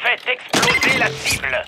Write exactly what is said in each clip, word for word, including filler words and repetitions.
Faites exploser la cible.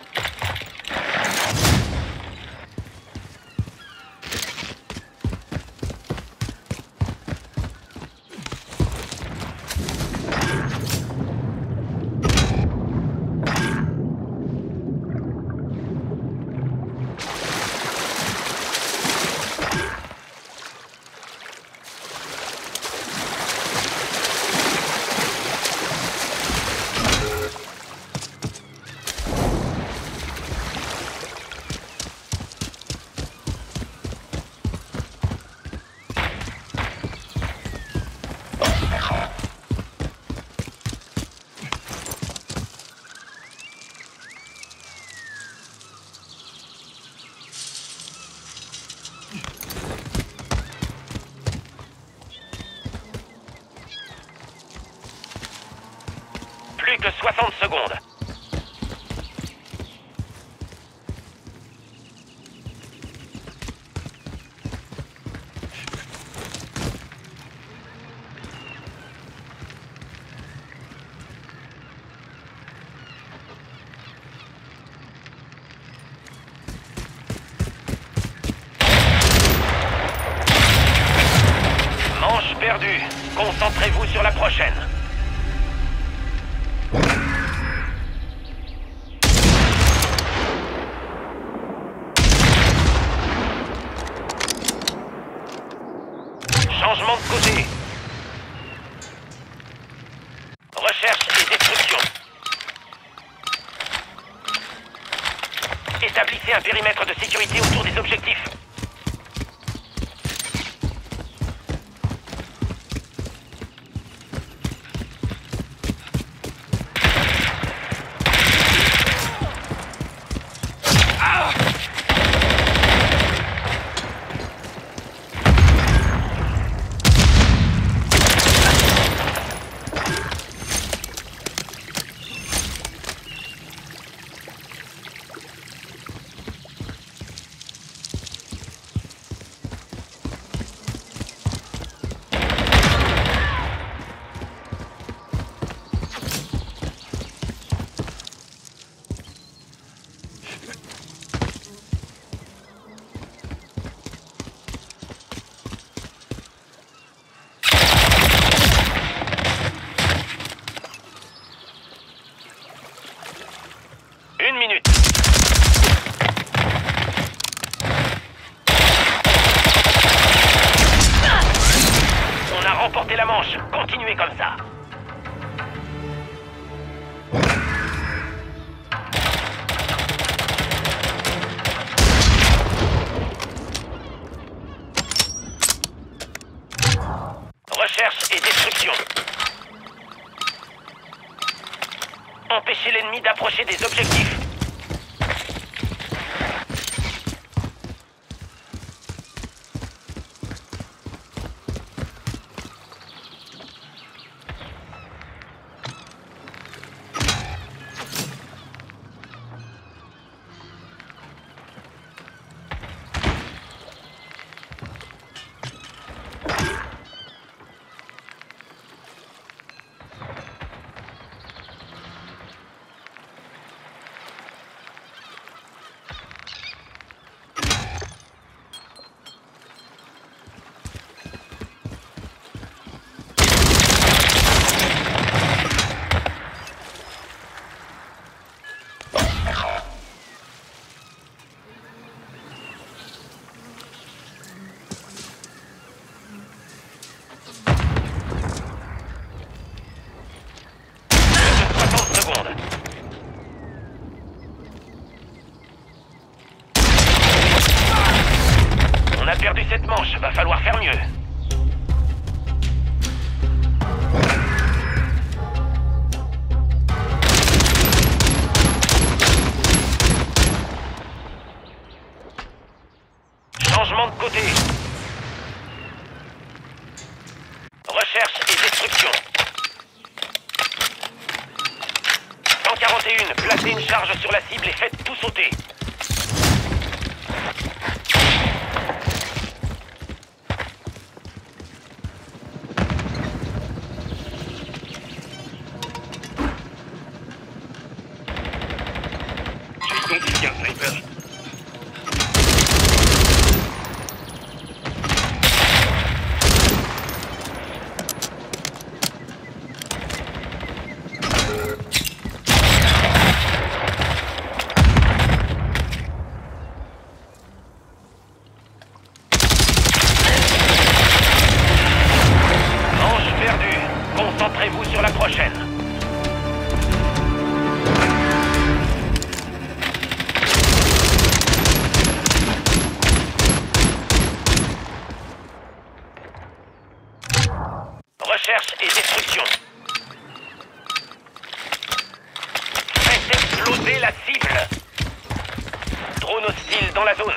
Plus que soixante secondes. Manche perdue. Concentrez-vous sur la prochaine. Changement de côté. Recherche et destruction. Établissez un périmètre de sécurité autour des objectifs. Une minute. On a remporté la manche. Continuez comme ça. Recherche et destruction. Empêchez l'ennemi d'approcher des objectifs. On a perdu cette manche, va falloir faire mieux. Changement de côté. Recherche et destruction. cent quarante et un, placez une charge sur la cible et faites tout sauter. prochaine. Recherche et destruction. Faites exploser la cible. Drone hostile dans la zone.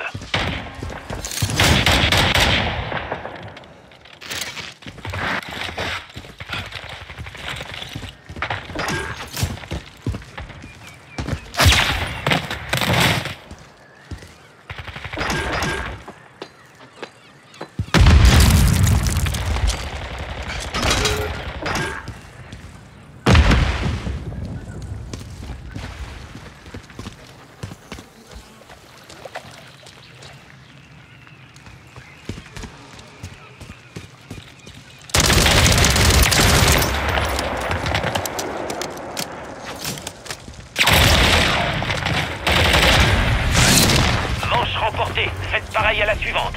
Faites pareil à la suivante.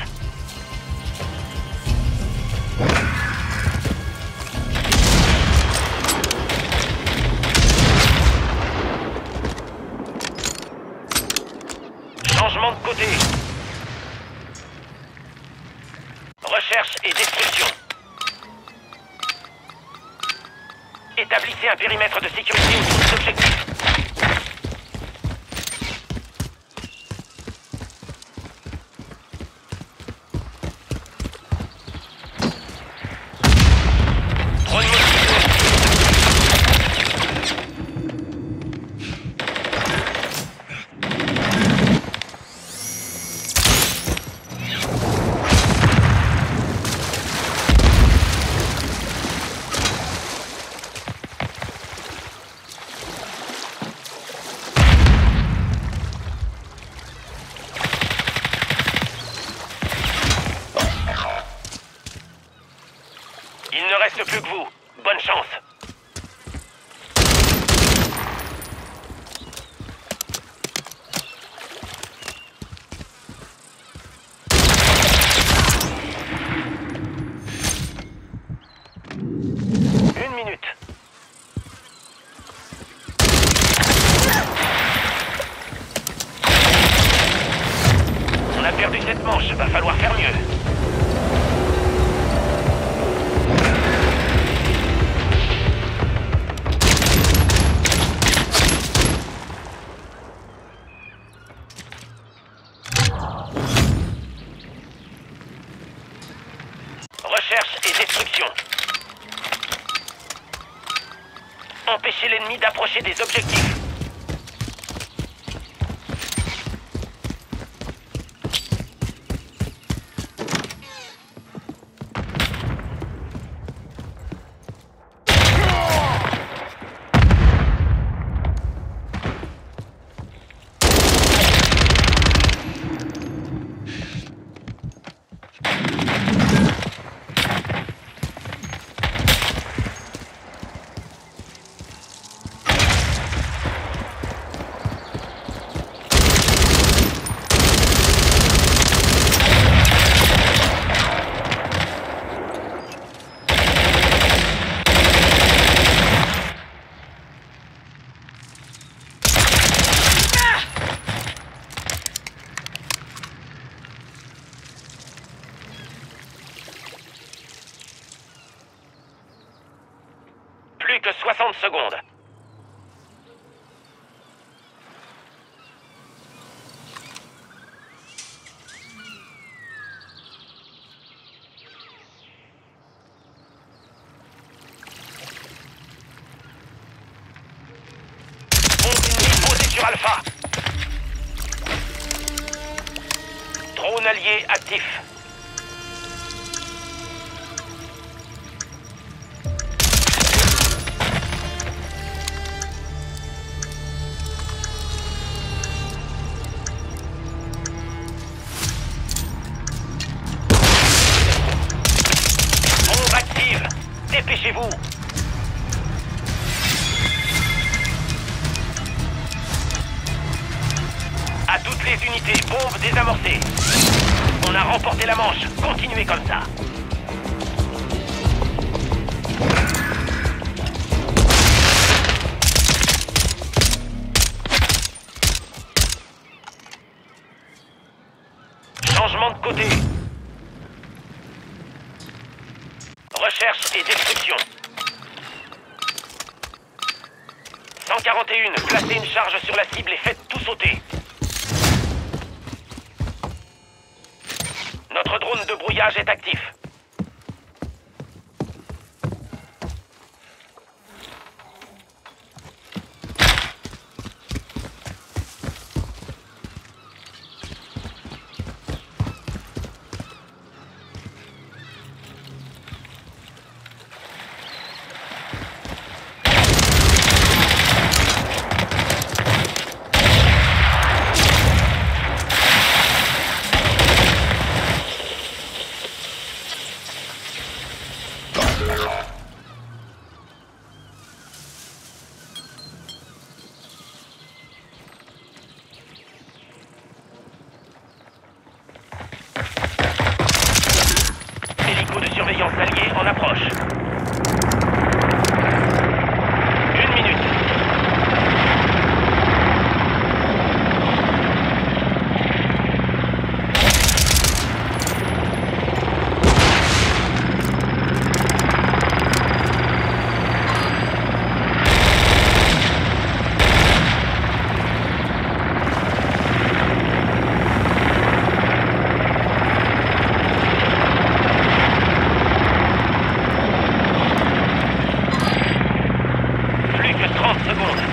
Changement de côté. Recherche et destruction. Établissez un périmètre de sécurité autour des objectifs. Il ne reste plus que vous. Bonne chance. Une minute. On a perdu cette manche, va falloir faire mieux. Recherche et destruction. Empêchez l'ennemi d'approcher des objectifs. Plus que soixante secondes. Continuez, posez sur Alpha. Drone allié actif. Dépêchez-vous! À toutes les unités, bombe désamorcée. On a remporté la manche. Continuez comme ça. Changement de côté. Recherche et destruction. cent quarante et un, placez une charge sur la cible et faites tout sauter. Notre drone de brouillage est actif. Hélico de surveillance allié en approche. Une minute. trente secondes.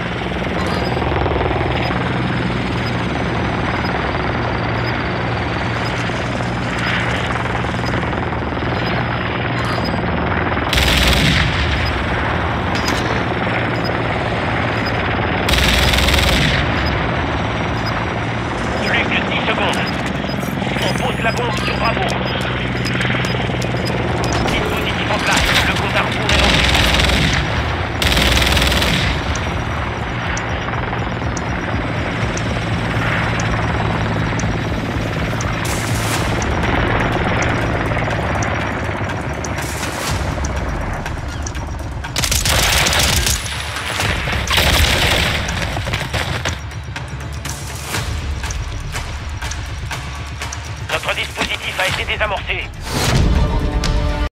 Plus que dix secondes. On pose la bombe sur Bravo. Dispositif en place. Le compte à rebours est lancé. Notre dispositif a été désamorcé.